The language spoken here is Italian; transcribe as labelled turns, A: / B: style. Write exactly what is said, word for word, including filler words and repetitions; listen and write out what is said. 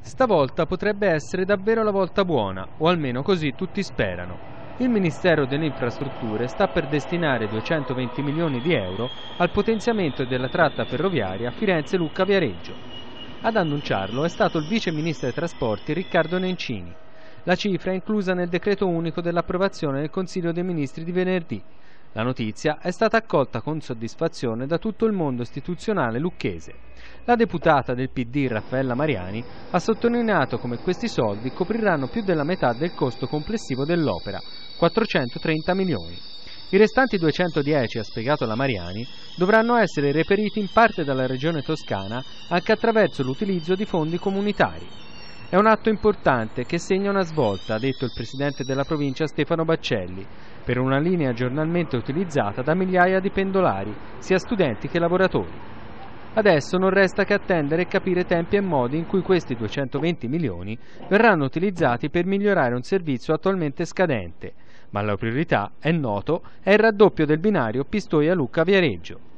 A: Stavolta potrebbe essere davvero la volta buona, o almeno così tutti sperano. Il Ministero delle Infrastrutture sta per destinare duecentoventi milioni di euro al potenziamento della tratta ferroviaria Firenze-Lucca-Viareggio. Ad annunciarlo è stato il Vice Ministro dei Trasporti Riccardo Nencini. La cifra è inclusa nel decreto unico dell'approvazione del Consiglio dei Ministri di venerdì. La notizia è stata accolta con soddisfazione da tutto il mondo istituzionale lucchese. La deputata del P D Raffaella Mariani ha sottolineato come questi soldi copriranno più della metà del costo complessivo dell'opera, quattrocentotrenta milioni. I restanti duecentodieci, ha spiegato la Mariani, dovranno essere reperiti in parte dalla Regione Toscana anche attraverso l'utilizzo di fondi comunitari. È un atto importante che segna una svolta, ha detto il presidente della provincia Stefano Baccelli, per una linea giornalmente utilizzata da migliaia di pendolari, sia studenti che lavoratori. Adesso non resta che attendere e capire tempi e modi in cui questi duecentoventi milioni verranno utilizzati per migliorare un servizio attualmente scadente, ma la priorità, è noto, è il raddoppio del binario Pistoia-Lucca-Viareggio.